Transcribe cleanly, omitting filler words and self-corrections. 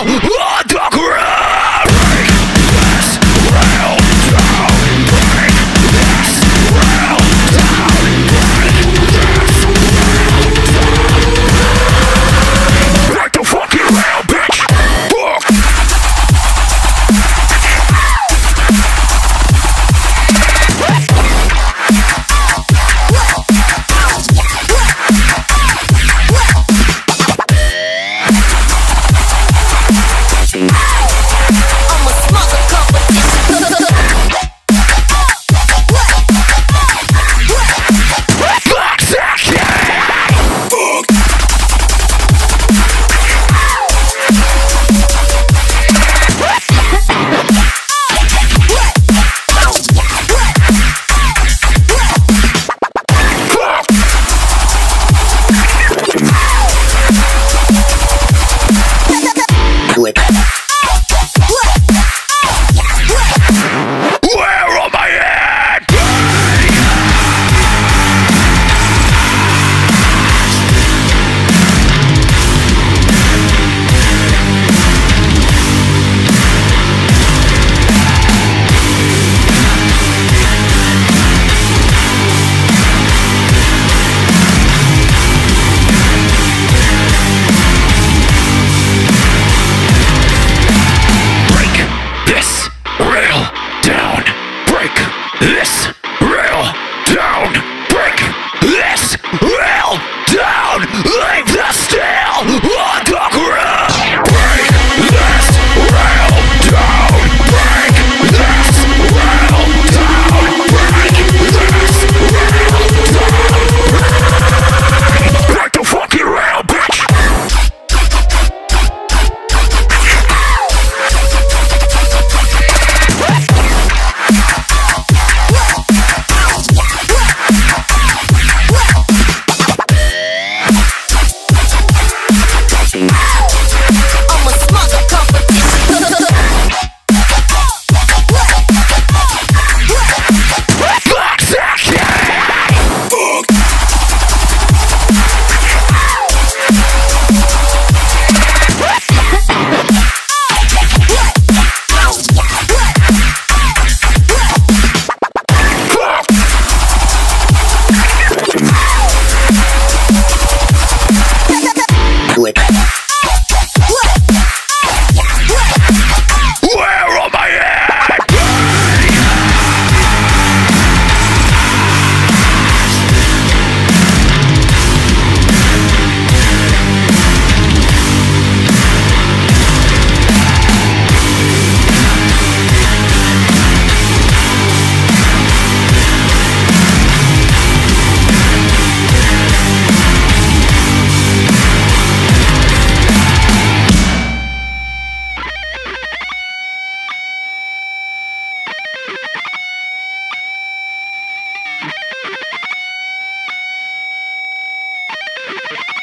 on the ground. Break this rail down. Break this rail down. Break this rail down. Break the fucking rail, bitch. Fuck. This rail down, break this rail down, leave the steel on the ground. Break this rail down, break this rail down, break this rail down. Break the fucking rail, bitch. You